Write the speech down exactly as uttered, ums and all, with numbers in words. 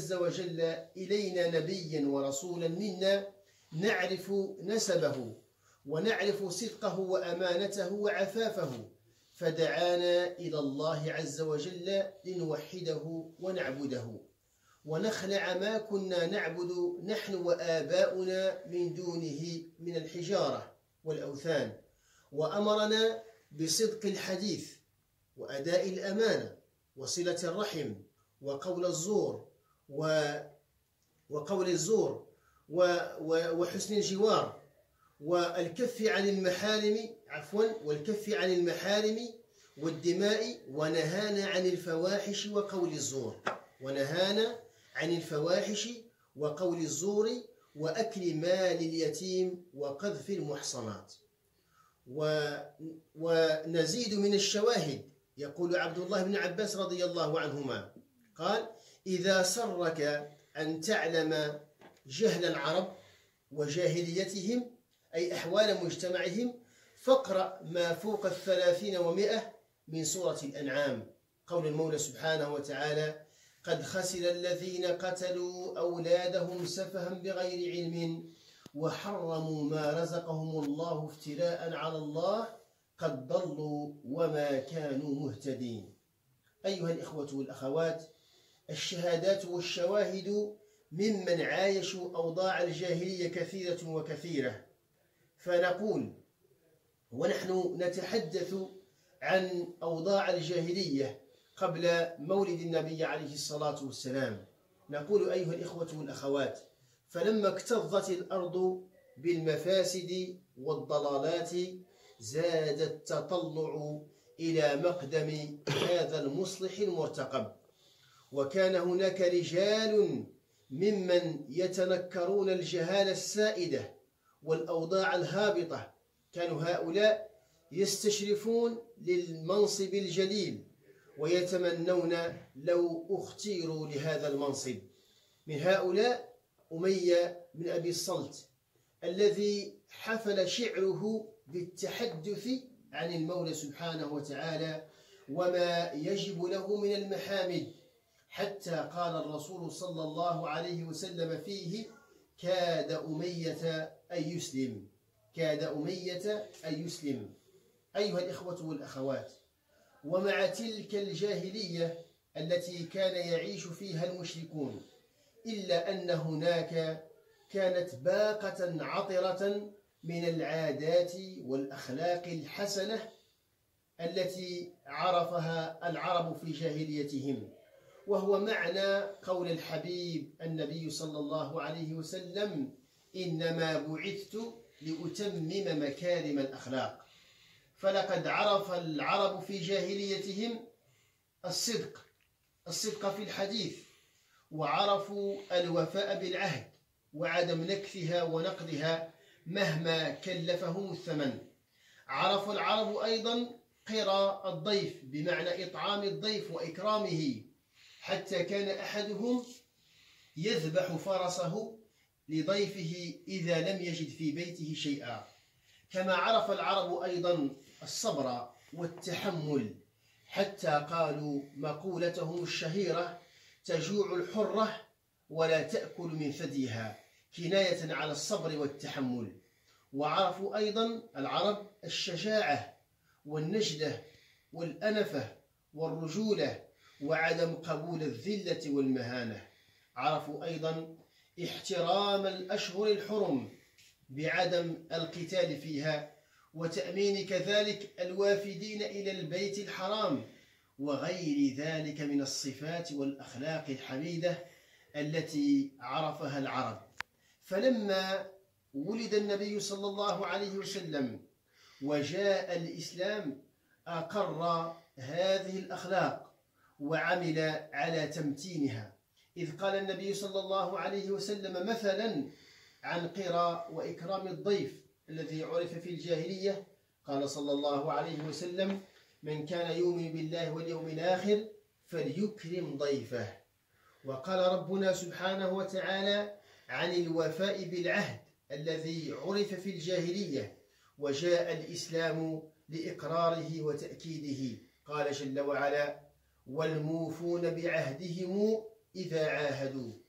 عز وجل إلينا نبيا ورسولا منا نعرف نسبه ونعرف صدقه وأمانته وعفافه، فدعانا إلى الله عز وجل لنوحده ونعبده ونخلع ما كنا نعبد نحن وآباؤنا من دونه من الحجارة والأوثان، وأمرنا بصدق الحديث وأداء الأمانة وصلة الرحم وقول الزور وقول الزور وحسن الجوار والكف عن المحارم عفوا والكف عن المحارم والدماء، ونهانا عن الفواحش وقول الزور ونهانا عن الفواحش وقول الزور وأكل مال اليتيم وقذف المحصنات. ونزيد من الشواهد. يقول عبد الله بن عباس رضي الله عنهما قال: إذا سرك أن تعلم جهل العرب وجاهليتهم أي أحوال مجتمعهم فاقرأ ما فوق الثلاثين ومئة من سورة الأنعام، قول المولى سبحانه وتعالى: قد خسر الذين قتلوا أولادهم سفها بغير علم وحرموا ما رزقهم الله افتراء على الله قد ضلوا وما كانوا مهتدين. أيها الإخوة والأخوات، الشهادات والشواهد ممن عايشوا أوضاع الجاهلية كثيرة وكثيرة، فنقول ونحن نتحدث عن أوضاع الجاهلية قبل مولد النبي عليه الصلاة والسلام، نقول أيها الإخوة والأخوات: فلما اكتظت الأرض بالمفاسد والضلالات زاد التطلع إلى مقدم هذا المصلح المرتقب، وكان هناك رجال ممن يتنكرون الجهالة السائدة والأوضاع الهابطة، كانوا هؤلاء يستشرفون للمنصب الجليل ويتمنون لو اختيروا لهذا المنصب. من هؤلاء أمية بن أبي الصلت الذي حفل شعره بالتحدث عن المولى سبحانه وتعالى وما يجب له من المحامد، حتى قال الرسول صلى الله عليه وسلم فيه: كاد أمية أن يسلم، كاد أمية أن يسلم. أيها الإخوة والأخوات، ومع تلك الجاهلية التي كان يعيش فيها المشركون، إلا أن هناك كانت باقة عطرة من العادات والأخلاق الحسنة التي عرفها العرب في جاهليتهم، وهو معنى قول الحبيب النبي صلى الله عليه وسلم: إنما بعثت لأتمم مكارم الأخلاق. فلقد عرف العرب في جاهليتهم الصدق الصدق في الحديث، وعرفوا الوفاء بالعهد وعدم نكثها ونقضها مهما كلفهم الثمن. عرف العرب أيضا قرى الضيف بمعنى إطعام الضيف وإكرامه، حتى كان أحدهم يذبح فرسه لضيفه إذا لم يجد في بيته شيئا. كما عرف العرب أيضا الصبر والتحمل، حتى قالوا مقولتهم الشهيرة: تجوع الحرة ولا تأكل من ثديها، كناية على الصبر والتحمل. وعرفوا أيضا العرب الشجاعة والنجدة والأنفة والرجولة وعدم قبول الذلة والمهانة. عرفوا أيضا احترام الأشهر الحرم بعدم القتال فيها، وتأمين كذلك الوافدين إلى البيت الحرام، وغير ذلك من الصفات والأخلاق الحميدة التي عرفها العرب. فلما ولد النبي صلى الله عليه وسلم وجاء الإسلام أقر هذه الأخلاق وعمل على تمتينها، إذ قال النبي صلى الله عليه وسلم مثلا عن قرى وإكرام الضيف الذي عرف في الجاهلية، قال صلى الله عليه وسلم: من كان يؤمن بالله واليوم الآخر فليكرم ضيفه. وقال ربنا سبحانه وتعالى عن الوفاء بالعهد الذي عرف في الجاهلية وجاء الإسلام لإقراره وتأكيده، قال جل وعلا: والموفون بعهدهم إذا عاهدوا